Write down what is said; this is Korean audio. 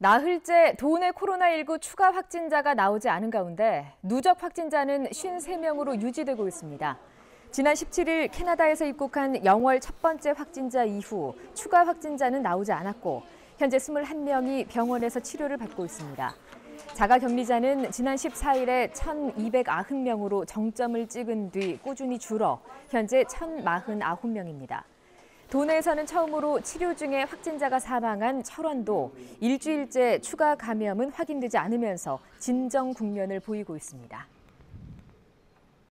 나흘째 도내 코로나19 추가 확진자가 나오지 않은 가운데 누적 확진자는 53명으로 유지되고 있습니다. 지난 17일 캐나다에서 입국한 영월 첫 번째 확진자 이후 추가 확진자는 나오지 않았고 현재 21명이 병원에서 치료를 받고 있습니다. 자가격리자는 지난 14일에 1,290명으로 정점을 찍은 뒤 꾸준히 줄어 현재 1,049명입니다. 도내에서는 처음으로 치료 중에 확진자가 사망한 철원도 일주일째 추가 감염은 확인되지 않으면서 진정 국면을 보이고 있습니다.